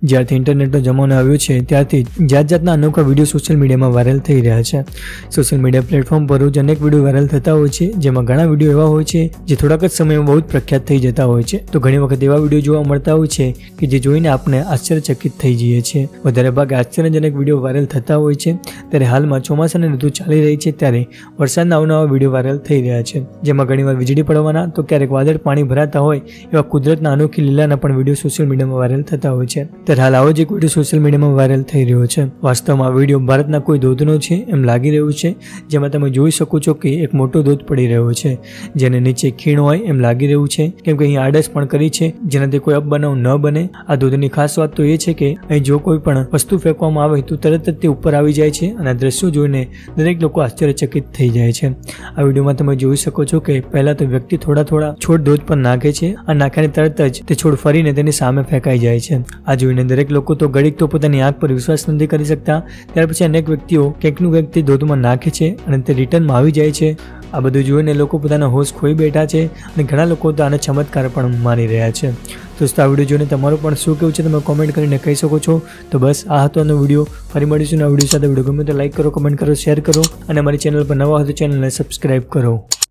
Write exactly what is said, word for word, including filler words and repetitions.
જ્યારથી ઇન્ટરનેટનો જમાનો આવ્યો છે ત્યારથી જાત જાતના અનોખા વિડીયો સોશિયલ મીડિયામાં વાયરલ થઈ રહ્યા છે। સોશિયલ મીડિયા પ્લેટફોર્મ પર રોજ અનેક વિડીયો વાયરલ થતા હોય છે, જેમાં ઘણા વિડીયો એવા હોય છે જે થોડાક જ સમયમાં બહુ જ પ્રખ્યાત થઈ જતા હોય છે। તો ઘણી વખત એવા વિડીયો જોવા મળતા હોય છે કે જે જોઈને આપણે આશ્ચર્યચકિત થઈ જઈએ છીએ। વધારે ભાગે આશ્ચર્યજનક વિડીયો વાયરલ થતા હોય છે। ત્યારે હાલમાં ચોમાસાની ઋતુ ચાલી રહી છે ત્યારે વરસાદના અવનવા વિડીયો વાયરલ થઈ રહ્યા છે, જેમાં ઘણીવાર વીજળી પડવાના તો ક્યારેક વાદળ પાણી ભરાતા હોય એવા કુદરતના અનોખી લીલાના પણ વિડીયો સોશિયલ મીડિયામાં વાયરલ થતા હોય છે। ત્યારે હાલ આવો જ એક વિડીયો સોશિયલ મીડિયામાં વાયરલ થઈ રહ્યો છે। વાસ્તવમાં વિડીયો ભારતના કોઈ ધોધનો છે એમ લાગી રહ્યું છે, જેમાં તમે જોઈ શકો છો કે એક મોટો ધોધ પડી રહ્યો છે, જેને નીચે ખીણ હોય એમ લાગી રહ્યું છે, કેમ કે અહીં આડસ પણ કરી છે જેનાથી કોઈ અપબનાવ ન બને। આ ધોધની ખાસ વાત તો એ છે કે અહીં જો કોઈ પણ વસ્તુ ફેંકવામાં આવે તો તરત જ તે ઉપર આવી જાય છે અને આ દ્રશ્યો જોઈને દરેક લોકો આશ્ચર્યચકિત થઈ જાય છે। આ વિડીયોમાં તમે જોઈ શકો છો કે પહેલા તો વ્યક્તિ થોડા થોડા છોડ ધોધ પર નાખે છે અને નાખ્યાની તરત જ તે છોડ ફરીને તેની સામે ફેંકાઈ જાય છે। આ જોઈને દરેક લોકો તો ઘડીક તો પોતાની આંખ પર વિશ્વાસ નથી કરી શકતા। ત્યાર પછી અનેક વ્યક્તિઓ કંઈકનું કંઈક તે ધોધમાં નાખે છે અને તે રિટર્નમાં આવી જાય છે। આ બધું જોઈને લોકો પોતાના હોશ ખોઈ બેઠા છે અને ઘણા લોકો તો આને ચમત્કાર પણ માની રહ્યા છે। દોસ્તો, આ વિડીયો જોઈને તમારું પણ શું કહેવું છે તમે કોમેન્ટ કરીને કહી શકો છો। તો બસ આ હતો આનો વિડીયો। ફરી મળીશું આ વિડીયો સાથે। વિડીયો ગમે તો લાઈક કરો, કમેન્ટ કરો, શેર કરો અને અમારી ચેનલ પર નવા હોય તો ચેનલને સબસ્ક્રાઈબ કરો।